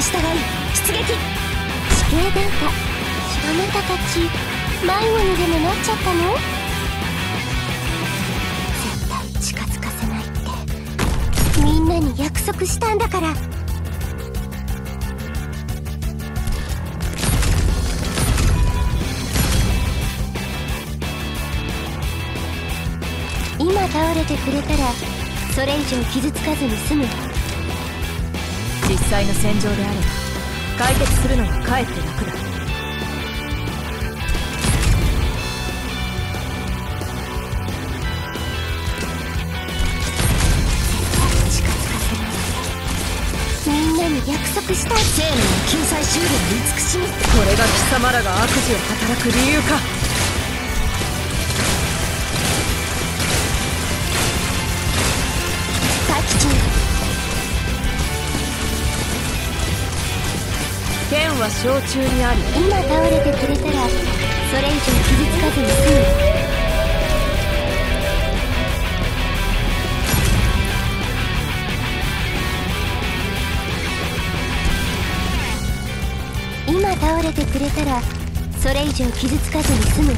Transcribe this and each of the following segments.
に従い出撃。 地形データ、あなたたち迷子にでもなっちゃったの？絶対近づかせないってみんなに約束したんだから。今倒れてくれたらそれ以上傷つかずに済むわ。 実際の戦場であれば解決するのはかえって楽だ。 近づかせない。みんなに約束した。 生命の救済修練の慈しみ。これが貴様らが悪事を働く理由か。剣は掌中にあり。 今倒れてくれたらそれ以上傷つかずに済む。今倒れてくれたらそれ以上傷つかずに済むわ。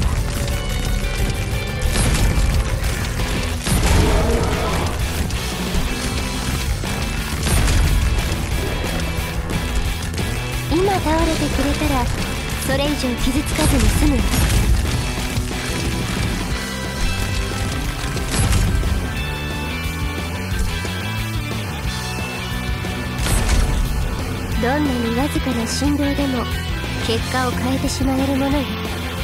今倒れてくれたらそれ以上傷つかずに済むわ。どんなにわずかな振動でも結果を変えてしまえるものよ。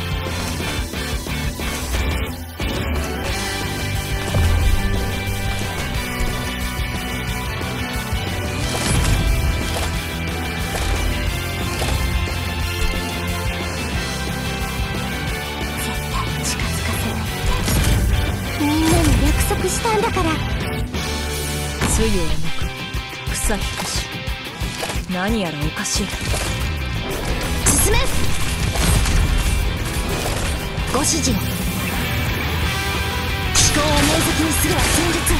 約束したんだから。 露を重く草引くし何やらおかしい。進め。ご指示を。思考を明晰にするは戦術。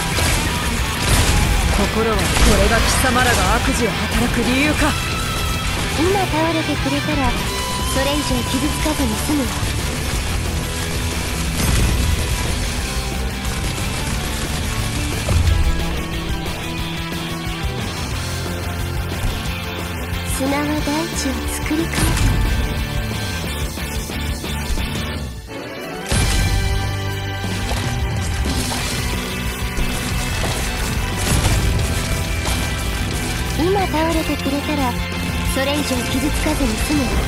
心はこれが貴様らが悪事を働く理由か。 今倒れてくれたらそれ以上傷つかずに済むわ。砂は大地を作り変えた。今倒れてくれたらそれ以上傷つかずに済むわ。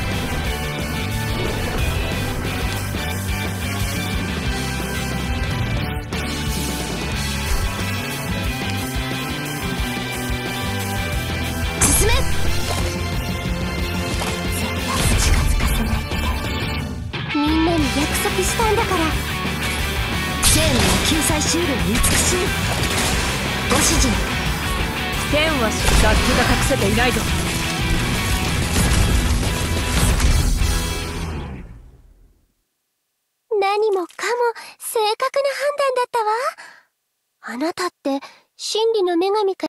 進め。 みんなに約束したんだから。 生命の救済修練の慈しみ。ご指示。剣は楽器が隠せていないぞ。 何もかも正確な判断だったわ。あなたって真理の女神か